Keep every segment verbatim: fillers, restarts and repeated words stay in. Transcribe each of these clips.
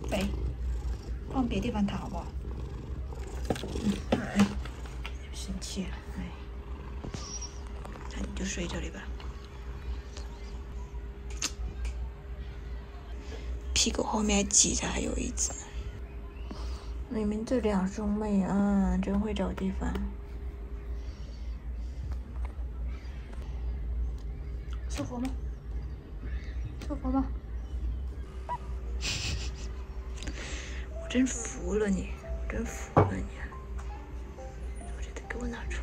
背，放别地方躺好不好？嗯，哎，生气了，哎，那你就睡这里吧。屁股后面挤着还有一只。你们这两兄妹啊，真会找地方。舒服吗？舒服吗？我真服了你，我真服了你。我这得给我拿出。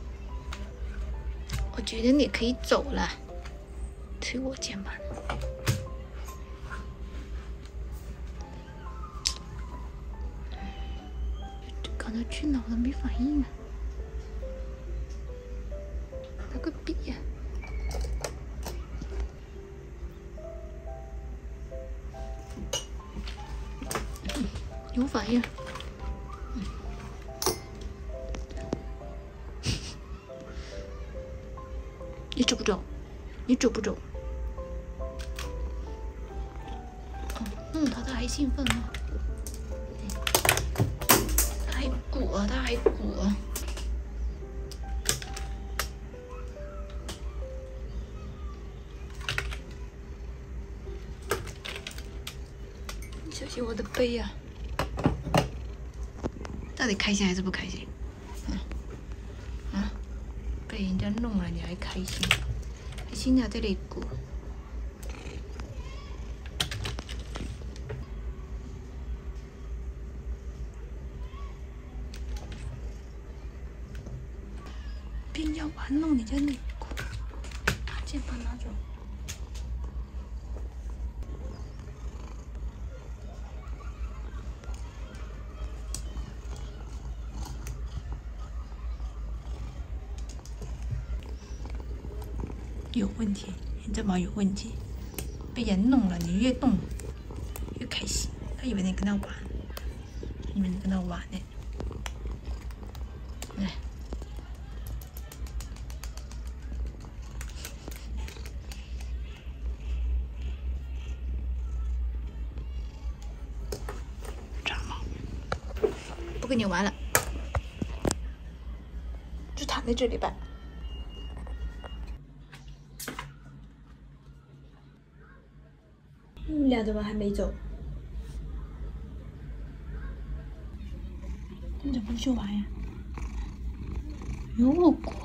我觉得你可以走了，推我肩膀。刚才去哪了？没反应啊！拿个笔呀、嗯，有反应。嗯、你走不走？你走不走？哦，弄他他还兴奋呢。他还鼓啊，他还鼓啊。小心我的背呀、啊！到底开心还是不开心？嗯啊，被人家弄了你还开心？开心啊，这里鼓。别人家玩弄你家内裤，把肩膀拿走。有问题，你这毛有问题，被人弄了，你越动越开心。他以为你跟他玩，以为你跟他玩呢。来。不跟你玩了，就躺在这里吧。你们俩怎么还没走？你怎么不去玩呀？又鼓，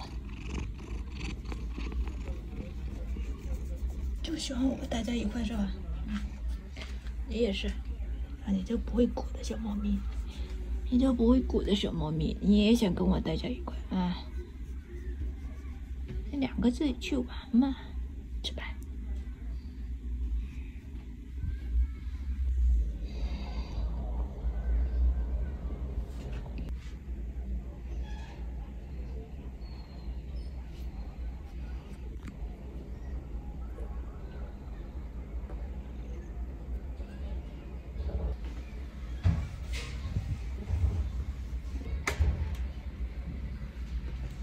就喜欢我们待在一块是吧？嗯，你也是，啊，你这不会鼓的小猫咪。你这不会鼓的小猫咪，你也想跟我待在一块啊？两个自己去玩嘛。